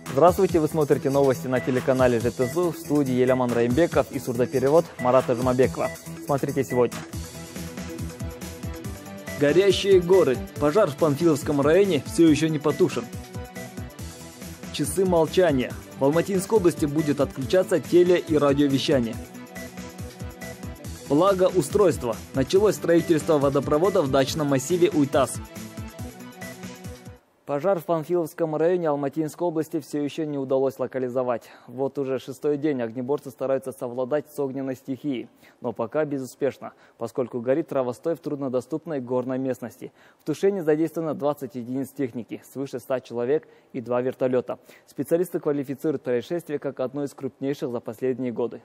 Здравствуйте, вы смотрите новости на телеканале ЖТЗУ, в студии Еляман Раимбеков и сурдоперевод Марата Жумабекова. Смотрите сегодня. Горящие горы. Пожар в Панфиловском районе все еще не потушен. Часы молчания. В Алматинской области будет отключаться теле- и радиовещание. Благоустройство. Началось строительство водопровода в дачном массиве Уйтас. Пожар в Панфиловском районе Алматинской области все еще не удалось локализовать. Вот уже шестой день огнеборцы стараются совладать с огненной стихией. Но пока безуспешно, поскольку горит травостой в труднодоступной горной местности. В тушении задействовано 20 единиц техники, свыше 100 человек и 2 вертолета. Специалисты квалифицируют происшествие как одно из крупнейших за последние годы.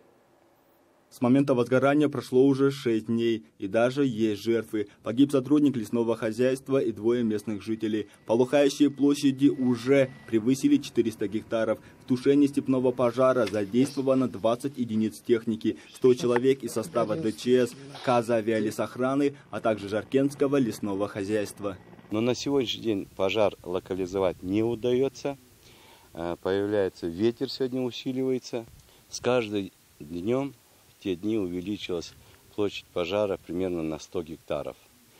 С момента возгорания прошло уже 6 дней, и даже есть жертвы. Погиб сотрудник лесного хозяйства и 2 местных жителей. Полыхающие площади уже превысили 400 гектаров. В тушении степного пожара задействовано 20 единиц техники, 100 человек из состава ДЧС, Казавиалесохраны, а также Жаркентского лесного хозяйства. Но на сегодняшний день пожар локализовать не удается. Появляется ветер, сегодня усиливается. С каждым днем в те дни увеличилась площадь пожара примерно на 100 гектаров.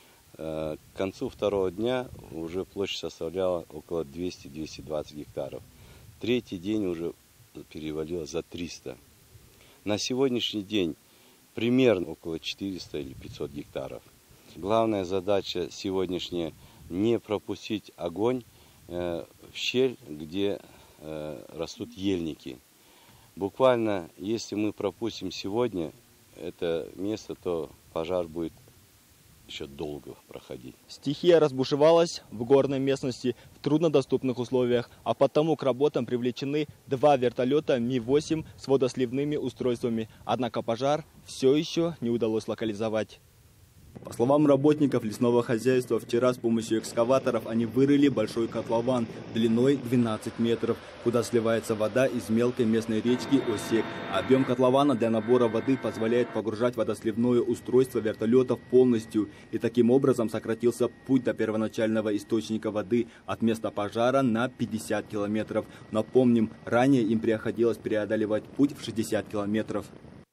К концу второго дня уже площадь составляла около 200-220 гектаров. Третий день уже перевалила за 300. На сегодняшний день примерно около 400 или 500 гектаров. Главная задача сегодняшняя – не пропустить огонь в щель, где растут ельники. Буквально, если мы пропустим сегодня это место, то пожар будет еще долго проходить. Стихия разбушевалась в горной местности в труднодоступных условиях, а потому к работам привлечены 2 вертолета Ми-8 с водосливными устройствами. Однако пожар все еще не удалось локализовать. По словам работников лесного хозяйства, вчера с помощью экскаваторов они вырыли большой котлован длиной 12 метров, куда сливается вода из мелкой местной речки Осек. Объем котлована для набора воды позволяет погружать водосливное устройство вертолетов полностью. И таким образом сократился путь до первоначального источника воды от места пожара на 50 километров. Напомним, ранее им приходилось преодолевать путь в 60 километров.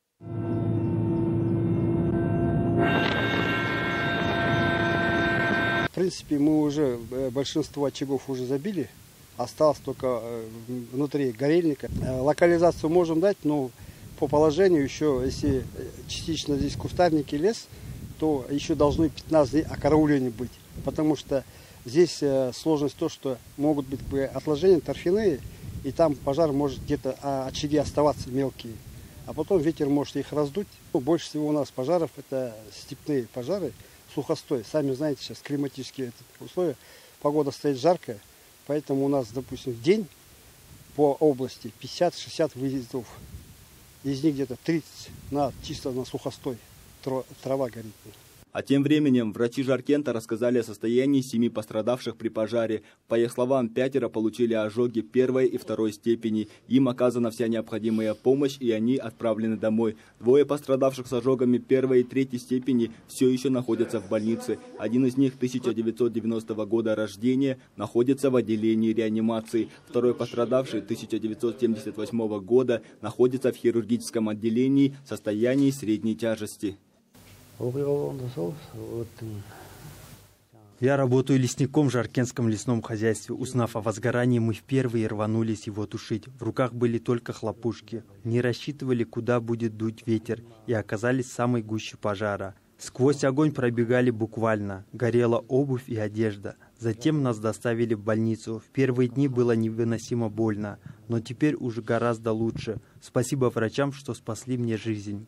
В принципе, мы уже большинство очагов уже забили. Осталось только внутри горельника. Локализацию можем дать, но по положению еще, если частично здесь кустарники, лес, то еще должны 15 дней окарауления быть. Потому что здесь сложность то, что могут быть отложения торфяные, и там пожар может где-то очаги оставаться мелкие. А потом ветер может их раздуть. Больше всего у нас пожаров это степные пожары. Сухостой. Сами знаете, сейчас климатические условия. Погода стоит жаркая, поэтому у нас, допустим, в день по области 50-60 выездов. Из них где-то 30 чисто на сухостой. Трава горит. А тем временем врачи Жаркента рассказали о состоянии 7 пострадавших при пожаре. По их словам, 5 получили ожоги 1 и 2 степени. Им оказана вся необходимая помощь, и они отправлены домой. 2 пострадавших с ожогами 1 и 3 степени все еще находятся в больнице. Один из них 1990 года рождения находится в отделении реанимации. 2 пострадавший 1978 года находится в хирургическом отделении в состоянии средней тяжести. Я работаю лесником в Жаркентском лесном хозяйстве. Узнав о возгорании, мы впервые рванулись его тушить. В руках были только хлопушки. Не рассчитывали, куда будет дуть ветер, и оказались в самой гуще пожара. Сквозь огонь пробегали буквально. Горела обувь и одежда. Затем нас доставили в больницу. В первые дни было невыносимо больно, но теперь уже гораздо лучше. Спасибо врачам, что спасли мне жизнь.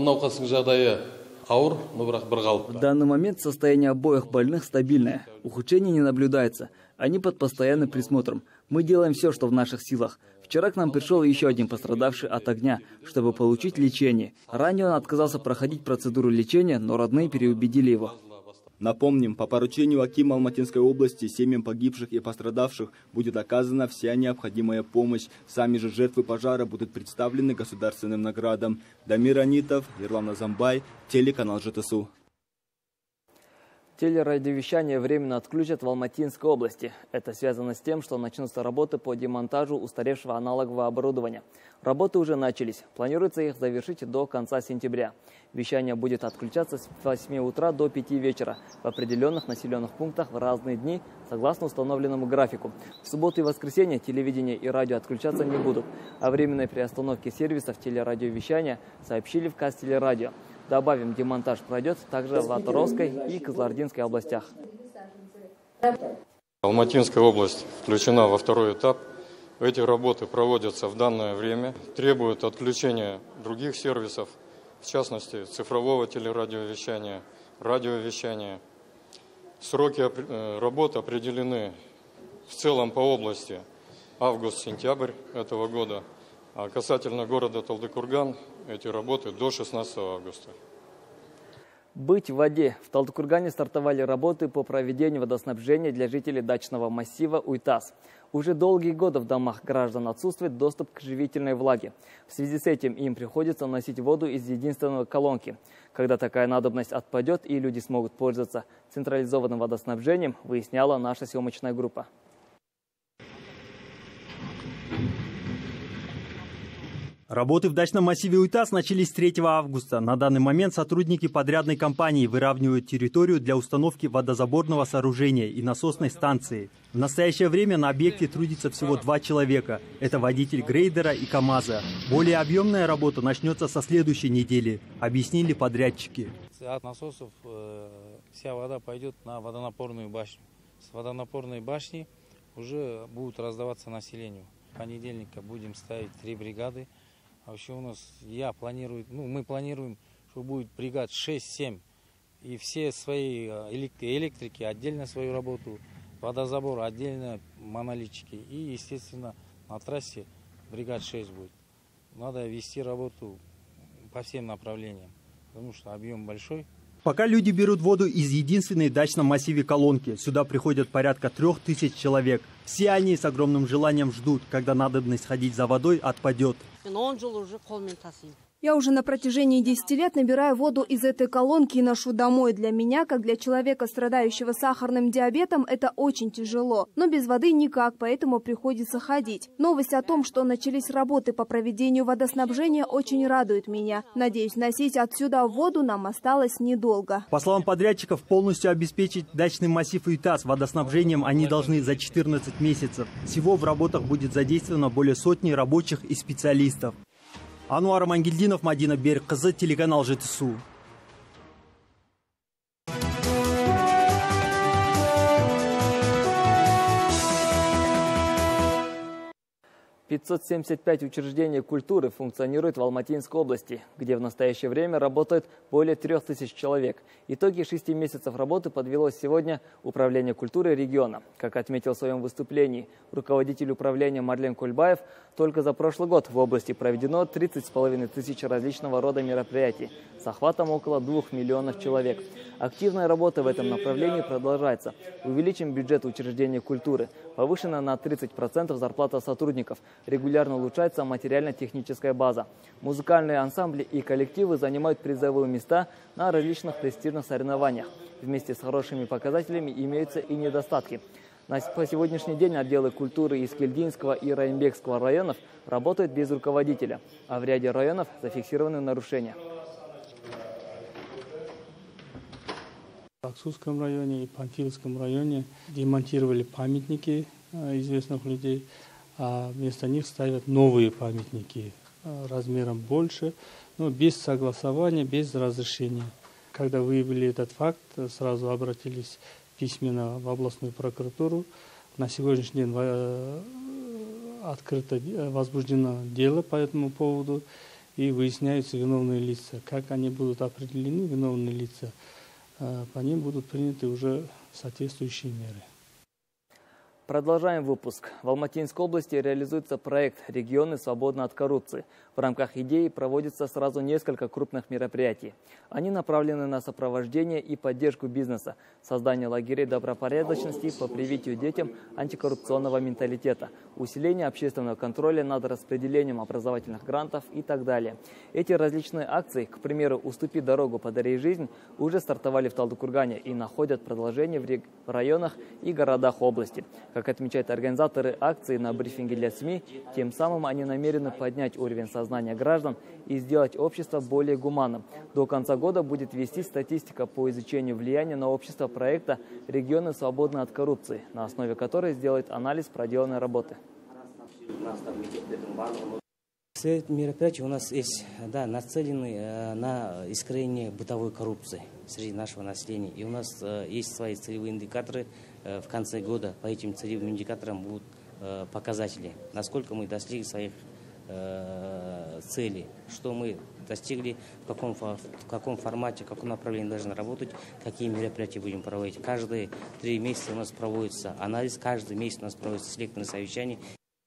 В данный момент состояние обоих больных стабильное. Ухудшений не наблюдается. Они под постоянным присмотром. Мы делаем все, что в наших силах. Вчера к нам пришел еще один пострадавший от огня, чтобы получить лечение. Ранее он отказался проходить процедуру лечения, но родные переубедили его. Напомним, по поручению акима Алматинской области семьям погибших и пострадавших будет оказана вся необходимая помощь. Сами же жертвы пожара будут представлены государственным наградам. Дамир Анитов, Ерлан Азамбай, телеканал ЖТСУ. Телерадиовещание временно отключат в Алматинской области. Это связано с тем, что начнутся работы по демонтажу устаревшего аналогового оборудования. Работы уже начались. Планируется их завершить до конца сентября. Вещание будет отключаться с 8 утра до 5 вечера в определенных населенных пунктах в разные дни, согласно установленному графику. В субботу и воскресенье телевидение и радио отключаться не будут. О временной приостановке сервисов телерадиовещания сообщили в Казтелерадио. Добавим, демонтаж пройдет также в Атыровской и Кызылординской областях. Алматинская область включена во второй этап. Эти работы проводятся в данное время, требуют отключения других сервисов, в частности цифрового телерадиовещания, радиовещания. Сроки работ определены в целом по области август-сентябрь этого года. А касательно города Талдыкурган, эти работы до 16 августа. Быть в воде. В Талдыкургане стартовали работы по проведению водоснабжения для жителей дачного массива Уйтас. Уже долгие годы в домах граждан отсутствует доступ к живительной влаге. В связи с этим им приходится носить воду из единственной колонки. Когда такая надобность отпадет и люди смогут пользоваться централизованным водоснабжением, выясняла наша съемочная группа. Работы в дачном массиве Уйтас начались 3 августа. На данный момент сотрудники подрядной компании выравнивают территорию для установки водозаборного сооружения и насосной станции. В настоящее время на объекте трудится всего 2 человека. Это водитель грейдера и КАМАЗа. Более объемная работа начнется со следующей недели, объяснили подрядчики. От насосов вся вода пойдет на водонапорную башню. С водонапорной башни уже будут раздаваться населению. В понедельник будем ставить 3 бригады. А вообще у нас, мы планируем, что будет бригад 6-7. И все свои электрики отдельно свою работу, водозабор отдельно, монолитчики. И, естественно, на трассе бригад 6 будет. Надо вести работу по всем направлениям, потому что объем большой. Пока люди берут воду из единственной в дачном массиве колонки, сюда приходят порядка 3000 человек. Все они с огромным желанием ждут, когда надобность ходить за водой отпадет. Я уже на протяжении 10 лет набираю воду из этой колонки и ношу домой. Для меня, как для человека, страдающего сахарным диабетом, это очень тяжело. Но без воды никак, поэтому приходится ходить. Новость о том, что начались работы по проведению водоснабжения, очень радует меня. Надеюсь, носить отсюда воду нам осталось недолго. По словам подрядчиков, полностью обеспечить дачный массив Уйтас водоснабжением они должны за 14 месяцев. Всего в работах будет задействовано более сотни рабочих и специалистов. Ануар Амангельдинов, Мадина Беркызы, телеканал ЖТСУ. 575 учреждений культуры функционирует в Алматинской области, где в настоящее время работает более 3000 человек. Итоги 6 месяцев работы подвело сегодня Управление культуры региона. Как отметил в своем выступлении руководитель управления Марлен Кульбаев, только за прошлый год в области проведено 30,5 тысяч различного рода мероприятий с охватом около 2 миллионов человек. Активная работа в этом направлении продолжается. Увеличим бюджет учреждений культуры. Повышена на 30% зарплата сотрудников. Регулярно улучшается материально-техническая база. Музыкальные ансамбли и коллективы занимают призовые места на различных престижных соревнованиях. Вместе с хорошими показателями имеются и недостатки. По сегодняшний день отделы культуры Искельдинского и Раимбекского районов работают без руководителя, а в ряде районов зафиксированы нарушения. В Аксусском районе и Панфиловском районе демонтировали памятники известных людей, а вместо них ставят новые памятники размером больше, но без согласования, без разрешения. Когда выявили этот факт, сразу обратились письменно в областную прокуратуру. На сегодняшний день возбуждено дело по этому поводу и выясняются виновные лица. Как они будут определены, виновные лица, по ним будут приняты уже соответствующие меры. Продолжаем выпуск. В Алматинской области реализуется проект «Регионы свободны от коррупции». В рамках идеи проводится сразу несколько крупных мероприятий. Они направлены на сопровождение и поддержку бизнеса, создание лагерей добропорядочности по привитию детям антикоррупционного менталитета, усиление общественного контроля над распределением образовательных грантов и так далее. Эти различные акции, к примеру, «Уступи дорогу, подари жизнь», уже стартовали в Талдыкургане и находят продолжение в районах и городах области. Как отмечают организаторы акции на брифинге для СМИ, тем самым они намерены поднять уровень сознания граждан и сделать общество более гуманным. До конца года будет вести статистика по изучению влияния на общество проекта «Регионы свободны от коррупции», на основе которой сделает анализ проделанной работы. Все мероприятия у нас есть, нацелены на искоренение бытовой коррупции среди нашего населения. И у нас есть свои целевые индикаторы. В конце года по этим целевым индикаторам будут показатели, насколько мы достигли своих целей, что мы достигли, в каком формате, в каком направлении должны работать, какие мероприятия будем проводить. Каждые 3 месяца у нас проводится анализ, каждый месяц у нас проводится селекторное совещание.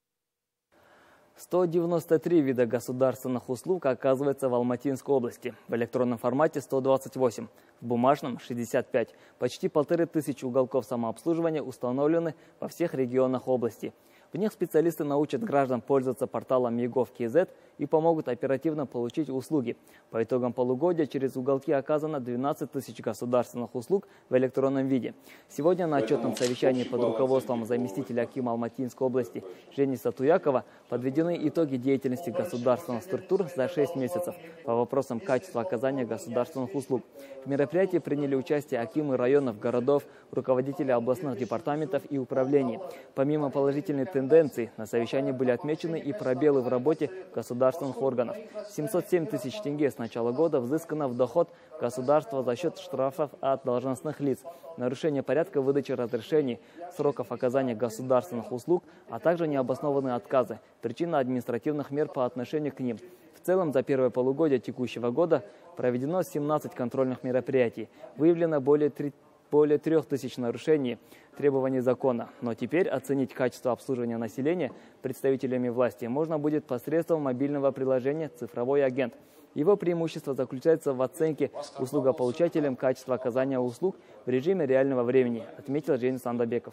193 вида государственных услуг оказывается в Алматинской области. В электронном формате 128, в бумажном 65. Почти 1500 уголков самообслуживания установлены во всех регионах области. В них специалисты научат граждан пользоваться порталом ЕГОВ.КЗ и помогут оперативно получить услуги. По итогам полугодия через уголки оказано 12 тысяч государственных услуг в электронном виде. Сегодня на отчетном совещании под руководством заместителя акима Алматинской области Жени Сатуякова подведены итоги деятельности государственных структур за 6 месяцев по вопросам качества оказания государственных услуг. В мероприятии приняли участие акимы районов, городов, руководители областных департаментов и управлений. Помимо положительной тенденций, на совещании были отмечены и пробелы в работе государственных органов. 707 тысяч тенге с начала года взыскано в доход государства за счет штрафов от должностных лиц, нарушение порядка выдачи разрешений, сроков оказания государственных услуг, а также необоснованные отказы, причина административных мер по отношению к ним. В целом, за первое полугодие текущего года проведено 17 контрольных мероприятий, выявлено более 3000 нарушений требований закона. Но теперь оценить качество обслуживания населения представителями власти можно будет посредством мобильного приложения «Цифровой агент». Его преимущество заключается в оценке услугополучателям качества оказания услуг в режиме реального времени, отметил Женис Андабеков.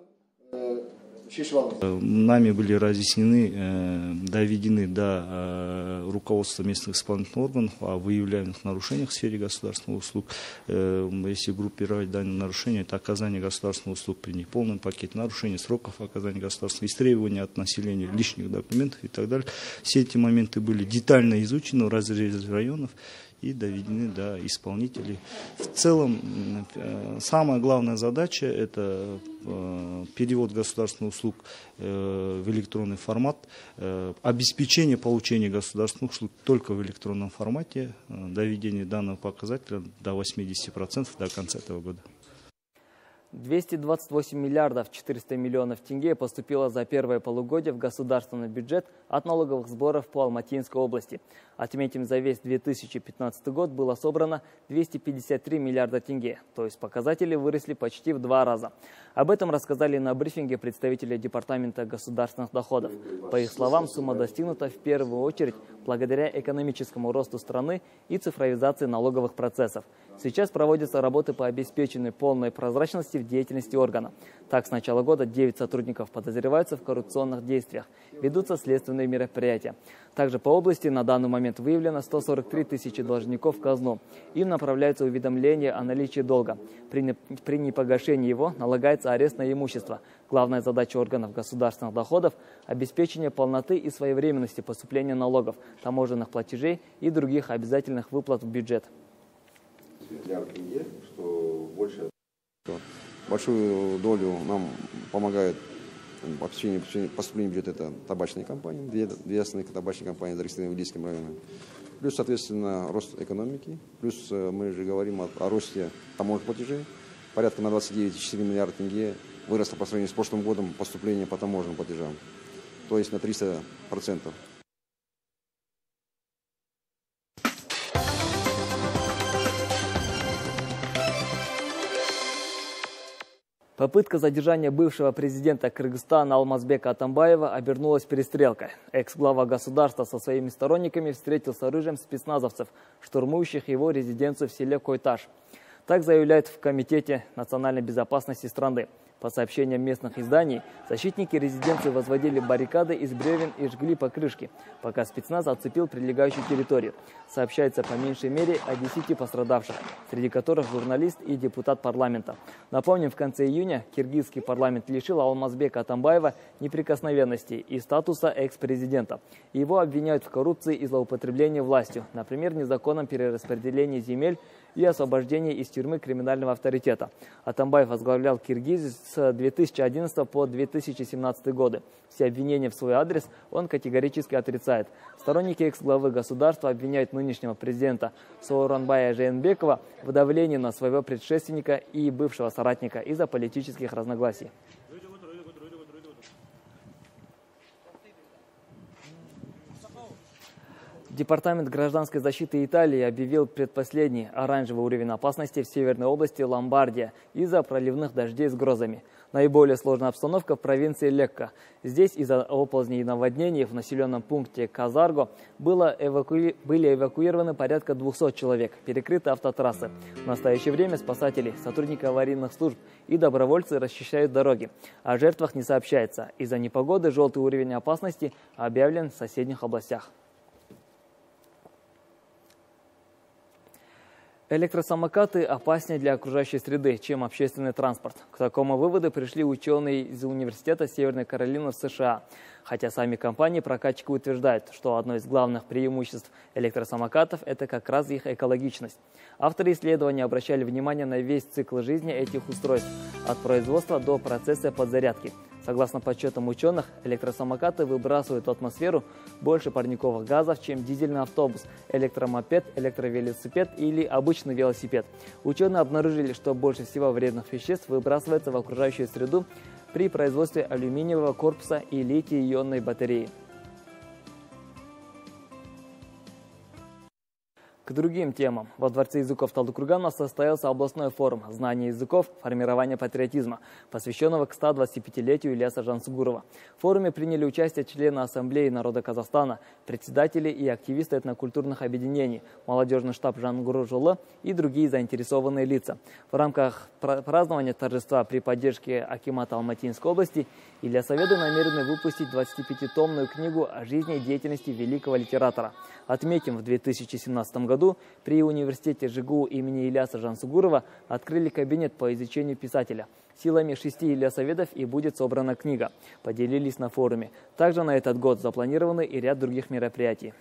Нами были разъяснены, доведены до руководства местных исполнительных органов о выявляемых нарушениях в сфере государственных услуг. Если группировать данные нарушения, это оказание государственных услуг при неполном пакете, нарушение сроков оказания государственных, истребования от населения лишних документов и так далее. Все эти моменты были детально изучены в разрезе районов и доведены до исполнителей. В целом, самая главная задача – это перевод государственных услуг в электронный формат, обеспечение получения государственных услуг только в электронном формате, доведение данного показателя до 80% до конца этого года. 228 миллиардов 400 миллионов тенге поступило за первое полугодие в государственный бюджет от налоговых сборов по Алматинской области. Отметим, за весь 2015 год было собрано 253 миллиарда тенге, то есть показатели выросли почти в 2 раза. Об этом рассказали на брифинге представители Департамента государственных доходов. По их словам, сумма достигнута в первую очередь благодаря экономическому росту страны и цифровизации налоговых процессов. Сейчас проводятся работы по обеспечению полной прозрачности в деятельности органа. Так, с начала года 9 сотрудников подозреваются в коррупционных действиях. Ведутся следственные мероприятия. Также по области на данный момент выявлено 143 тысячи должников в казну. Им направляется уведомление о наличии долга. При непогашении его налагается арест на имущество. Главная задача органов государственных доходов – обеспечение полноты и своевременности поступления налогов, таможенных платежей и других обязательных выплат в бюджет. Большую долю нам помогает поступление бюджета, это табачные компании, две основные табачные компании зарегистрированы в Илийском районе. Плюс, соответственно, рост экономики, плюс мы же говорим о росте таможенных платежей. Порядка на 29,4 миллиарда тенге выросло по сравнению с прошлым годом поступление по таможенным платежам, то есть на 300%. Попытка задержания бывшего президента Кыргызстана Алмазбека Атамбаева обернулась перестрелкой. Экс-глава государства со своими сторонниками встретил с оружием спецназовцев, штурмующих его резиденцию в селе Койташ. Так заявляют в Комитете национальной безопасности страны. По сообщениям местных изданий, защитники резиденции возводили баррикады из бревен и жгли покрышки, пока спецназ оцепил прилегающую территорию. Сообщается по меньшей мере о 10 пострадавших, среди которых журналист и депутат парламента. Напомним, в конце июня киргизский парламент лишил Алмазбека Атамбаева неприкосновенности и статуса экс-президента. Его обвиняют в коррупции и злоупотреблении властью, например, незаконном перераспределении земель и освобождении из тюрьмы криминального авторитета. Атамбаев возглавлял Киргизию с 2011 по 2017 годы. Все обвинения в свой адрес он категорически отрицает. Сторонники экс-главы государства обвиняют нынешнего президента Сооронбая Жээнбекова в давлении на своего предшественника и бывшего соратника из-за политических разногласий. Департамент гражданской защиты Италии объявил предпоследний оранжевый уровень опасности в северной области Ломбардия из-за проливных дождей с грозами. Наиболее сложная обстановка в провинции Лекко. Здесь из-за оползней и наводнений в населенном пункте Казарго были эвакуированы порядка 200 человек, перекрыты автотрассы. В настоящее время спасатели, сотрудники аварийных служб и добровольцы расчищают дороги. О жертвах не сообщается. Из-за непогоды желтый уровень опасности объявлен в соседних областях. Электросамокаты опаснее для окружающей среды, чем общественный транспорт. К такому выводу пришли ученые из Университета Северной Каролины в США. Хотя сами компании-прокатчики утверждают, что одно из главных преимуществ электросамокатов – это как раз их экологичность. Авторы исследования обращали внимание на весь цикл жизни этих устройств, от производства до процесса подзарядки. Согласно подсчетам ученых, электросамокаты выбрасывают в атмосферу больше парниковых газов, чем дизельный автобус, электромопед, электровелосипед или обычный велосипед. Ученые обнаружили, что больше всего вредных веществ выбрасывается в окружающую среду при производстве алюминиевого корпуса и литий-ионной батареи. К другим темам. Во Дворце языков Талдыкургана состоялся областной форум «Знание языков. Формирование патриотизма», посвященного к 125-летию Ильяса Жансугурова. В форуме приняли участие члены Ассамблеи народа Казахстана, председатели и активисты этнокультурных объединений, молодежный штаб Жангуру Жолы и другие заинтересованные лица. В рамках празднования торжества при поддержке акимата Алматинской области Ильясоведы намерены выпустить 25-томную книгу о жизни и деятельности великого литератора. Отметим, в 2017 году при университете ЖГУ имени Ильяса Жансугурова открыли кабинет по изучению писателя. Силами 6 ильясоведов и будет собрана книга. Поделились на форуме. Также на этот год запланированы и ряд других мероприятий.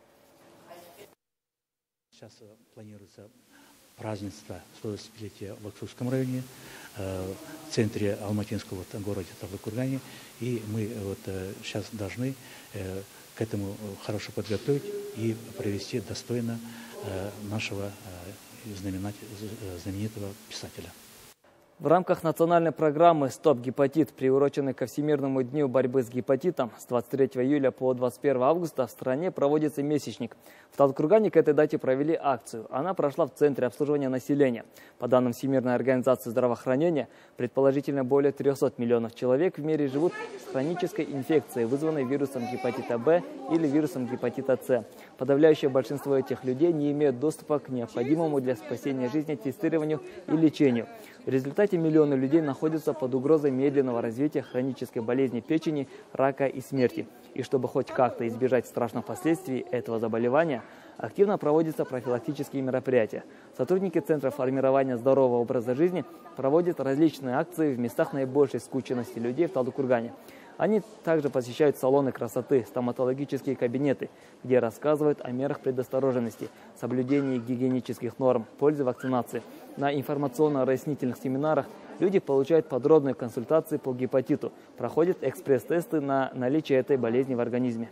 Сейчас планируется празднество 125-летия в Аксукском районе, в центре Алматинского города Талдыкургане. И мы сейчас должны к этому хорошо подготовить и провести достойно нашего знаменитого писателя. В рамках национальной программы «Стоп гепатит», приуроченной ко Всемирному дню борьбы с гепатитом, с 23 июля по 21 августа в стране проводится месячник. В Талдыкургане к этой дате провели акцию. Она прошла в Центре обслуживания населения. По данным Всемирной организации здравоохранения, предположительно более 300 миллионов человек в мире живут с хронической инфекцией, вызванной вирусом гепатита Б или вирусом гепатита С. Подавляющее большинство этих людей не имеют доступа к необходимому для спасения жизни тестированию и лечению. В результате миллионы людей находятся под угрозой медленного развития хронической болезни печени, рака и смерти. И чтобы хоть как-то избежать страшных последствий этого заболевания, активно проводятся профилактические мероприятия. Сотрудники Центра формирования здорового образа жизни проводят различные акции в местах наибольшей скученности людей в Талдыкургане. Они также посещают салоны красоты, стоматологические кабинеты, где рассказывают о мерах предосторожности, соблюдении гигиенических норм, пользе вакцинации. На информационно-разъяснительных семинарах люди получают подробные консультации по гепатиту, проходят экспресс-тесты на наличие этой болезни в организме.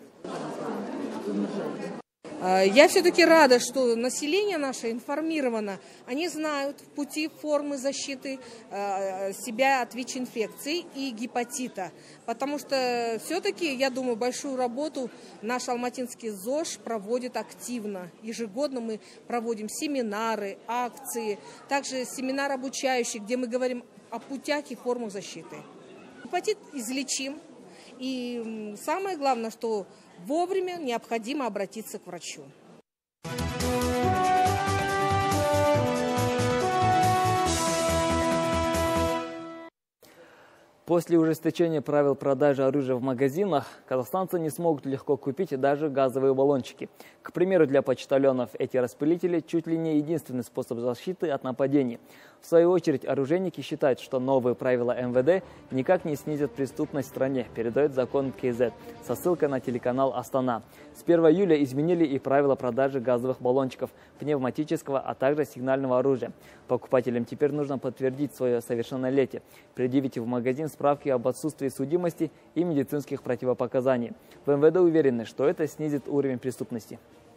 Я все-таки рада, что население наше информировано. Они знают пути, формы защиты себя от ВИЧ-инфекции и гепатита. Потому что все-таки, я думаю, большую работу наш алматинский ЗОЖ проводит активно. Ежегодно мы проводим семинары, акции, также семинар обучающий, где мы говорим о путях и формах защиты. Гепатит излечим. И самое главное, что вовремя необходимо обратиться к врачу. После ужесточения правил продажи оружия в магазинах, казахстанцы не смогут легко купить даже газовые баллончики. К примеру, для почтальонов эти распылители чуть ли не единственный способ защиты от нападений. В свою очередь, оружейники считают, что новые правила МВД никак не снизят преступность в стране, передает закон КЗ, со ссылкой на телеканал Астана. С 1 июля изменили и правила продажи газовых баллончиков, пневматического, а также сигнального оружия. Покупателям теперь нужно подтвердить свое совершеннолетие, предъявить в магазин справки об отсутствии судимости и медицинских противопоказаний. В МВД уверены, что это снизит уровень преступности.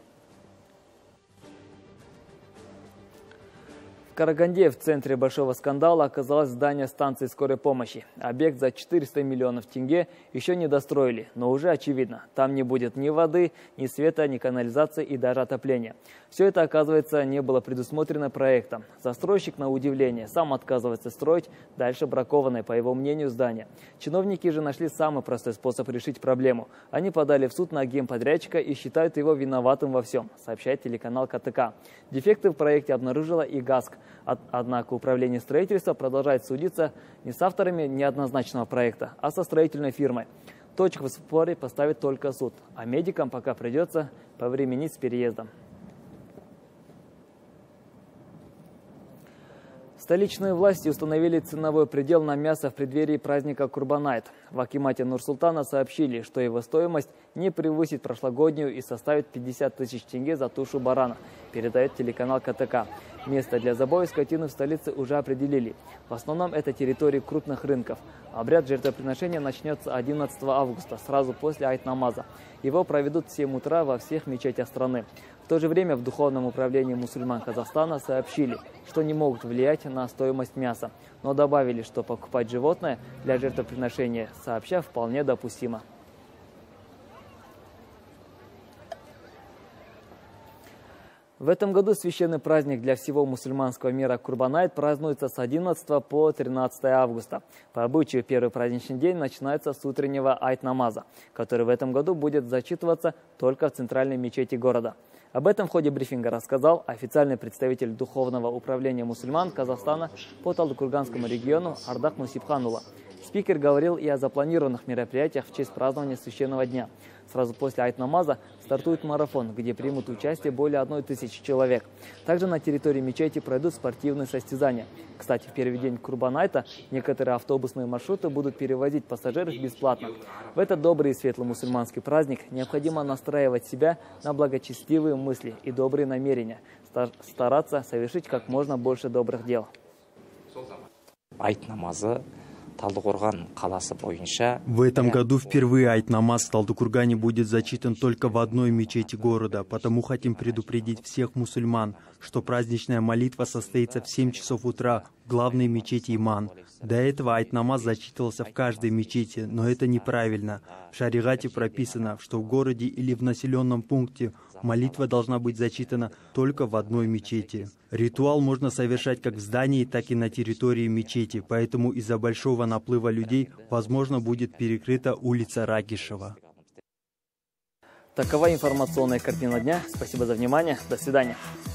В Караганде, в центре большого скандала, оказалось здание станции скорой помощи. Объект за 400 миллионов тенге еще не достроили, но уже очевидно, там не будет ни воды, ни света, ни канализации и даже отопления. Все это, оказывается, не было предусмотрено проектом. Застройщик, на удивление, сам отказывается строить дальше бракованное, по его мнению, здание. Чиновники же нашли самый простой способ решить проблему. Они подали в суд на генподрядчика и считают его виноватым во всем, сообщает телеканал КТК. Дефекты в проекте обнаружила и ГАСК. Однако управление строительства продолжает судиться не с авторами неоднозначного проекта, а со строительной фирмой. Точку в споре поставит только суд, а медикам пока придется повременить с переездом. Столичные власти установили ценовой предел на мясо в преддверии праздника Курбан-айт. В акимате Нур-Султана сообщили, что его стоимость не превысит прошлогоднюю и составит 50 тысяч тенге за тушу барана, передает телеканал КТК. Место для забоя скотины в столице уже определили. В основном это территории крупных рынков. Обряд жертвоприношения начнется 11 августа, сразу после айт-намаза. Его проведут в 7 утра во всех мечетях страны. В то же время в Духовном управлении мусульман Казахстана сообщили, что не могут влиять на стоимость мяса, но добавили, что покупать животное для жертвоприношения сообща вполне допустимо. В этом году священный праздник для всего мусульманского мира Курбан-айт празднуется с 11 по 13 августа. По обычаю, первый праздничный день начинается с утреннего айт-намаза, который в этом году будет зачитываться только в центральной мечети города. Об этом в ходе брифинга рассказал официальный представитель Духовного управления мусульман Казахстана по Талдыкурганскому региону Ардак Мусипханула. Спикер говорил и о запланированных мероприятиях в честь празднования священного дня. Сразу после айт-намаза стартует марафон, где примут участие более 1000 человек. Также на территории мечети пройдут спортивные состязания. Кстати, в первый день Курбан-айта некоторые автобусные маршруты будут перевозить пассажиров бесплатно. В этот добрый и светлый мусульманский праздник необходимо настраивать себя на благочестивые мысли и добрые намерения, стараться совершить как можно больше добрых дел. Айт-намазы Талдыкурган қаласы бойынша. В этом году впервые айт-намаз в Талдыкургане будет зачитан только в одной мечети города, потому хотим предупредить всех мусульман, что праздничная молитва состоится в 7 часов утра в главной мечети Иман. До этого айт-намаз зачитывался в каждой мечети, но это неправильно. В шариате прописано, что в городе или в населенном пункте молитва должна быть зачитана только в одной мечети. Ритуал можно совершать как в здании, так и на территории мечети, поэтому из-за большого наплыва людей, возможно, будет перекрыта улица Рагишева. Такова информационная картина дня. Спасибо за внимание. До свидания.